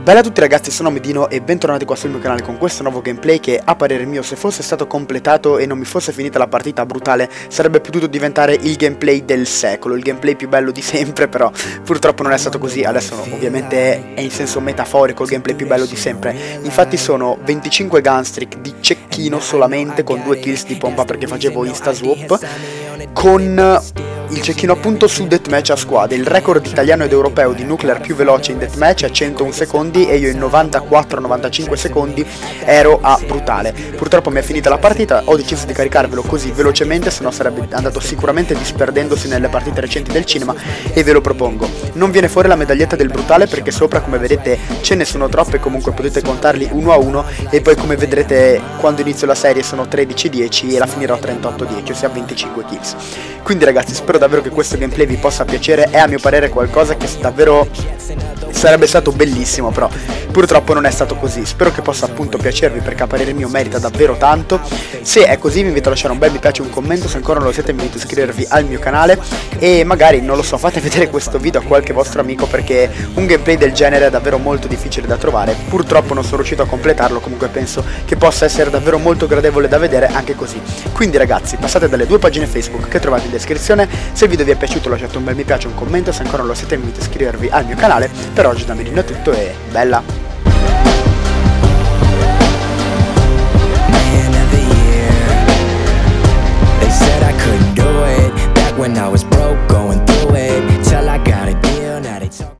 Bella a tutti ragazzi, sono Medino e bentornati qua sul mio canale con questo nuovo gameplay che a parere mio, se fosse stato completato e non mi fosse finita la partita brutale, sarebbe potuto diventare il gameplay del secolo, il gameplay più bello di sempre, però purtroppo non è stato così. Adesso ovviamente è in senso metaforico il gameplay più bello di sempre. Infatti sono 25 gunstreak di cecchino solamente, con 2 kills di pompa perché facevo insta swap, con il cecchino appunto su deathmatch a squadre. Il record italiano ed europeo di nuclear più veloce in deathmatch è 101 secondi e io in 94-95 secondi ero a brutale. Purtroppo mi è finita la partita, ho deciso di caricarvelo così velocemente, se no sarebbe andato sicuramente disperdendosi nelle partite recenti del cinema, e ve lo propongo. Non viene fuori la medaglietta del brutale perché sopra, come vedete, ce ne sono troppe, comunque potete contarli uno a uno, e poi come vedrete quando inizio la serie sono 13-10 e la finirò a 38-10, ossia 25 kills. Quindi ragazzi, spero davvero che questo gameplay vi possa piacere. È a mio parere qualcosa che davvero sarebbe stato bellissimo, però purtroppo non è stato così. Spero che possa appunto piacervi perché a parere mio merita davvero tanto. Se è così vi invito a lasciare un bel mi piace, un commento, se ancora non lo siete vi invito a iscrivervi al mio canale e magari, non lo so, fate vedere questo video a qualche vostro amico, perché un gameplay del genere è davvero molto difficile da trovare. Purtroppo non sono riuscito a completarlo, comunque penso che possa essere davvero molto gradevole da vedere anche così. Quindi ragazzi, passate dalle 2 pagine Facebook che trovate in descrizione. Se il video vi è piaciuto lasciate un bel mi piace, un commento, se ancora non lo siete vi invito a iscrivervi al mio canale. Per oggi da Medino è tutto e bella! Man of the year, they said I couldn't do it back when I was